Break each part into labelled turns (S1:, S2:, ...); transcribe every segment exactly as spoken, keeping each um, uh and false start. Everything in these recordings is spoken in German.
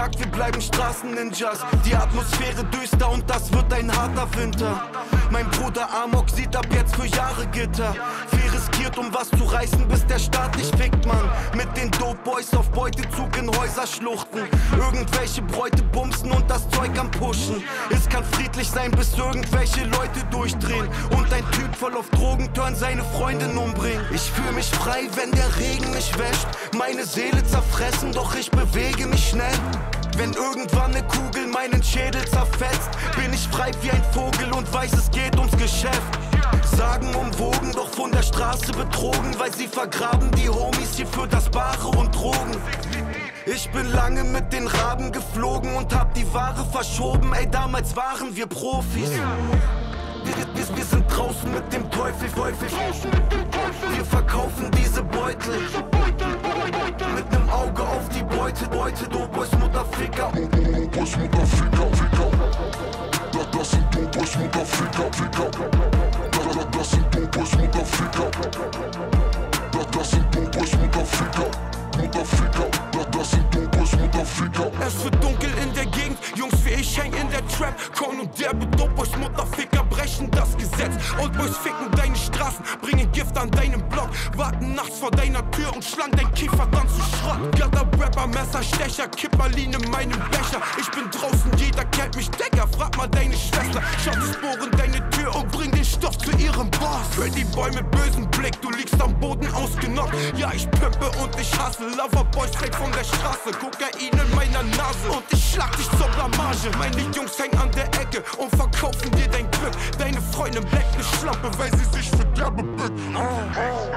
S1: Jagd, wir bleiben Straßen-Ninjas. Die Atmosphäre düster und das wird ein harter Winter. Mein Bruder Amok sieht ab jetzt für Jahre Gitter. Viel riskiert, um was zu reißen, bis der Staat dich fickt, man. Mit den Dope Boys auf Beutezug in Häuserschluchten. Irgendwelche Bräute bumsen und das Zeug am Pushen. Es kann friedlich sein, bis irgendwelche Leute durchdrehen und ein Typ voll auf Drogenturn seine Freundin umbringt. Ich fühle mich frei, wenn der Regen mich wäscht. Meine Seele zerfressen, doch ich bewege mich schnell. Wenn irgendwann eine Kugel meinen Schädel zerfetzt, bin ich frei wie ein Vogel und weiß, es geht ums Geschäft. Sagen umwogen, doch von der Straße betrogen, weil sie vergraben die Homies hier für das Bare und Drogen. Ich bin lange mit den Raben geflogen und hab die Ware verschoben. Ey, damals waren wir Profis. Wir, wir, wir sind draußen mit dem Teufel, Teufel. Wir verkaufen diese Beutel mit nem Auge auf die Beute, Beute. Dope Boys, Mutterficker. Dope Boys, Mutterficker, Ficker. Das sind Dope Boys, Mutterficker, Ficker. Das sind Dope Boys, Mutterficker. Das sind Dope Boys, Mutterficker. Mutterficker, das sind Dope Boys, Mutterficker. Es wird dunkel in der Gegend, Jungs wie ich häng in der Trap. Korn und derbe Dope Boys, Mutterficker brechen das Gesetz. Old Boys ficken deine Straßen, bringen Gift an deinen Block. Warten nachts vor deiner Tür und schlagen dein Kiefer dann zu Schrott. Gatter, Rapper, Messerstecher, Kipperlin in meinem Becher. Ich bin draußen, jeder kennt mich, Decker, frag mal deine Schwester. Schaut die Sporen deine Tür und bring den Stoff zu ihrem Boss. Pretty Boy mit bösem Blick, du liegst am Boden ausgenockt. Ja, ich pimpe und ich hasse Loverboy straight von der Straße, Kokain in meiner Nase und ich schlag dich zur Blamage. Meine Jungs hängen an der Ecke und verkaufen dir dein Glück. Deine Freundin bleckt ne Schlampe, weil sie sich für derbe bückt. Oh, oh.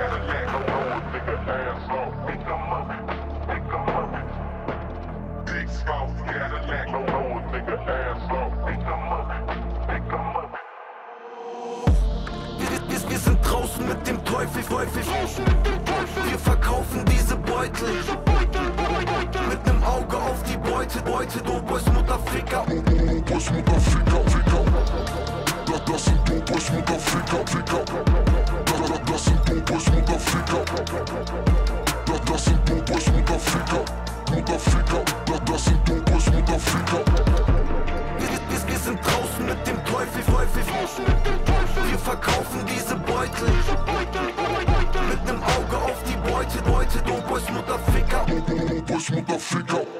S1: Wir, wir sind draußen mit dem Teufel, Teufel. Wir verkaufen diese Beutel mit nem Auge auf die Beute, Beute. Dope Boys, Mutterficker. Dope Boys, Mutterficker, Ficker. Das sind Dope Boys, Mutterficker, Ficker. Das sind Dope Boys, Mutterficker. Das sind Dope Boys, Mutterficker. Mutterficker. Das sind Dope Boys, Mutterficker. Wir, wir, wir sind draußen mit dem Teufel, Teufel. Wir verkaufen diese Beutel mit nem Auge auf die Beute, Beute. Dope Boys, Mutterficker. Dope Boys, Mutterficker.